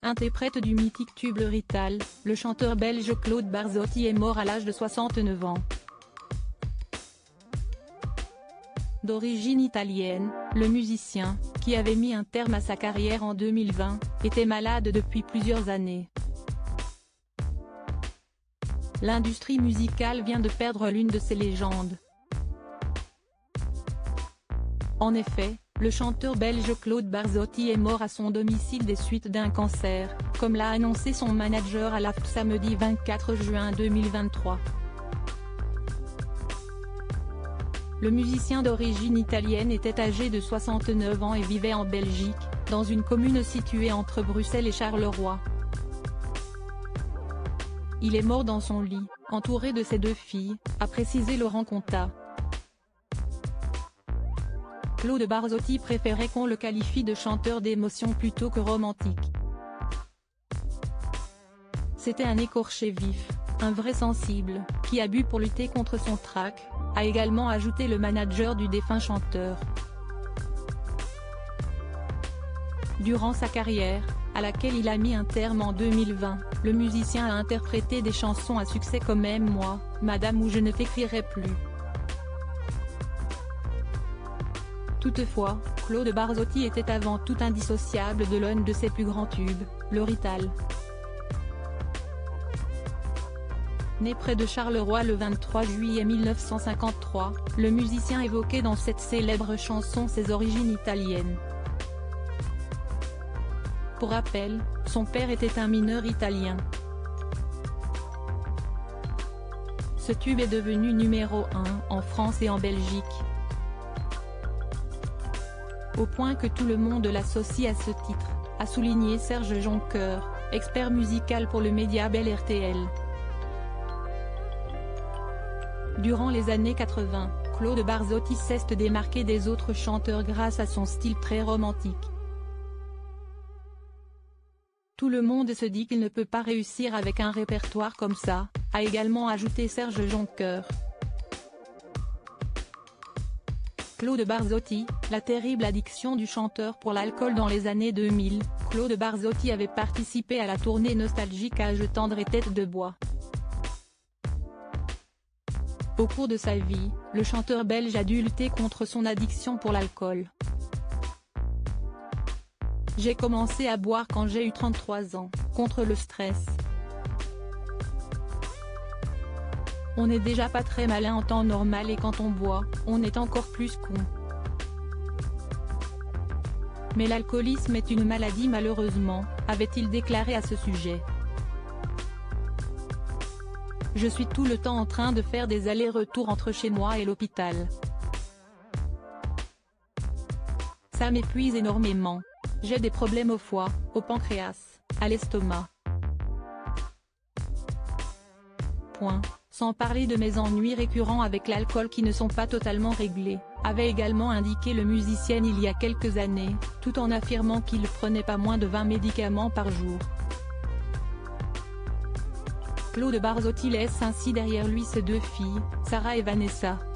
Interprète du mythique tube Le Rital, le chanteur belge Claude Barzotti est mort à l'âge de 69 ans. D'origine italienne, le musicien, qui avait mis un terme à sa carrière en 2020, était malade depuis plusieurs années. L'industrie musicale vient de perdre l'une de ses légendes. En effet, le chanteur belge Claude Barzotti est mort à son domicile des suites d'un cancer, comme l'a annoncé son manager à l'AFP samedi 24 juin 2023. Le musicien d'origine italienne était âgé de 69 ans et vivait en Belgique, dans une commune située entre Bruxelles et Charleroi. Il est mort dans son lit, entouré de ses 2 filles, a précisé Laurent Contat. Claude Barzotti préférait qu'on le qualifie de chanteur d'émotion plutôt que romantique. C'était un écorché vif, un vrai sensible, qui a bu pour lutter contre son trac, a également ajouté le manager du défunt chanteur. Durant sa carrière, à laquelle il a mis un terme en 2020, le musicien a interprété des chansons à succès comme Aime-moi, Madame ou Je ne t'écrirai plus. Toutefois, Claude Barzotti était avant tout indissociable de l'un de ses plus grands tubes, Le Rital. Né près de Charleroi le 23 juillet 1953, le musicien évoquait dans cette célèbre chanson ses origines italiennes. Pour rappel, son père était un mineur italien. Ce tube est devenu numéro 1 en France et en Belgique, au point que tout le monde l'associe à ce titre, a souligné Serge Jonckeur, expert musical pour le média Bell RTL. Durant les années 80, Claude Barzotti cesse de démarquer des autres chanteurs grâce à son style très romantique. Tout le monde se dit qu'il ne peut pas réussir avec un répertoire comme ça, a également ajouté Serge Jonckeur. Claude Barzotti, la terrible addiction du chanteur pour l'alcool dans les années 2000, Claude Barzotti avait participé à la tournée nostalgique Âge tendre et Tête de bois. Au cours de sa vie, le chanteur belge a dû lutter contre son addiction pour l'alcool. J'ai commencé à boire quand j'ai eu 33 ans, contre le stress. On n'est déjà pas très malin en temps normal et quand on boit, on est encore plus con. Mais l'alcoolisme est une maladie malheureusement, avait-il déclaré à ce sujet. Je suis tout le temps en train de faire des allers-retours entre chez moi et l'hôpital. Ça m'épuise énormément. J'ai des problèmes au foie, au pancréas, à l'estomac. Sans parler de mes ennuis récurrents avec l'alcool qui ne sont pas totalement réglés, avait également indiqué le musicien il y a quelques années, tout en affirmant qu'il prenait pas moins de 20 médicaments par jour. Claude Barzotti laisse ainsi derrière lui ses 2 filles, Sarah et Vanessa.